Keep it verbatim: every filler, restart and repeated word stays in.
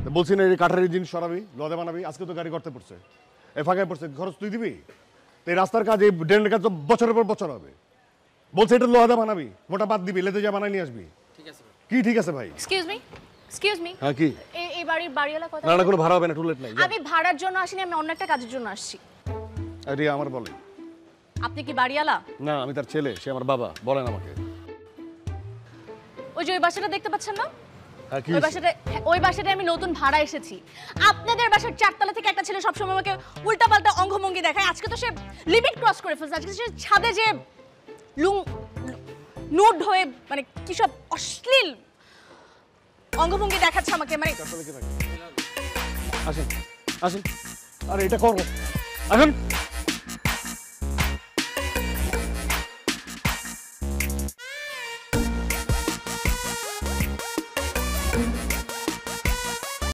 বলছি না এই কাঠের জিনিস সরাবি, লদে বানাবি, আজকে তো গাড়ি করতে পড়ছে, এই ফাঁকায় পড়ছে, খরচ তুই দিবি? তো এই রাস্তার কাজ, এই ড্রেনের কাজ তো বছরের পর বছর হবে। বলছে এটা লোহাদা বানাবি, মোটা বাদ দিবি, লেদে যা বানাই নিয়ে আসবি। ঠিক আছে কি ঠিক আছে ভাই? এক্সকিউজ মি এক্সকিউজ মি হ্যাঁ কি? এই এই বাড়ির বাড়িওয়ালা কথা না না কোনো ভাড়া হবে না, টুলেট নাই। আমি ভাড়ার জন্য আসিনি, আমি অন্য একটা কাজের জন্য আসছি। আরে আমার বলে। আপনি কি বাড়িওয়ালা? না আমি তার ছেলে, সে আমার বাবা। বলেন আমাকে। ওই যে ওই বাসাটা দেখতে পাচ্ছেন না, হ্যাঁ কি? ওই বাসাটা ওই বাসাটায় আমি নতুন ভাড়া এসেছি। আপনাদের বাসার চারতলা থেকে একটা ছেলে সবসময় আমাকে উল্টাপাল্টা অঙ্গভঙ্গি দেখায়। আজকে তো সে লিমিট ক্রস করে ফেলছে। আজকে সে ছাদে যে লুং নুড হয়ে মানে কি সব অশ্লীল অঙ্গভঙ্গি দেখাচ্ছে আমাকে। মানে আসেন আসেন, আরে এটা করো, আসেন।